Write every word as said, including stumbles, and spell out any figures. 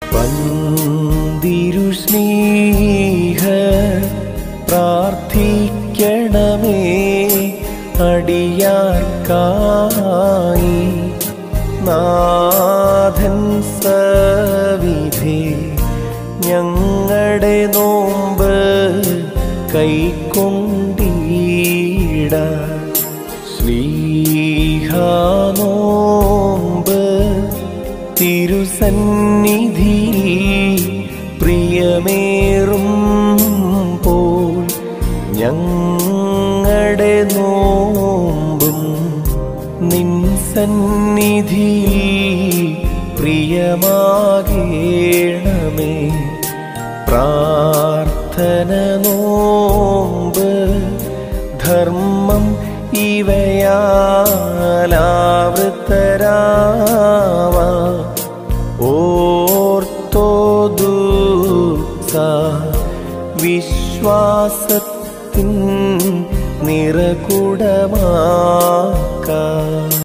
പന്തിരുസ്നേഹ പ്രാർത്ഥിക്കണമേ അടിയാർക്കായി നാഥൻ സവിധേ ഞങ്ങളുടെ നോമ്പ് കൈക്കൊണ്ടിടാൻ ശ്ലീഹാനോമ്പ് തിരുസന്നിധിയിൽ പ്രിയമേറും പോൽ ഞങ്ങളുടെ നോമ്പും നിൻ സന്നിധിയിൽ പ്രിയമാകേണമേ. പ്രാർത്ഥന നോമ്പ് ധർമ്മം ഇവയാലാവൃതരാവാ ഓർത്തോദുക്സ വിശ്വാസത്തിൻ നിറകുടമാക്കാം.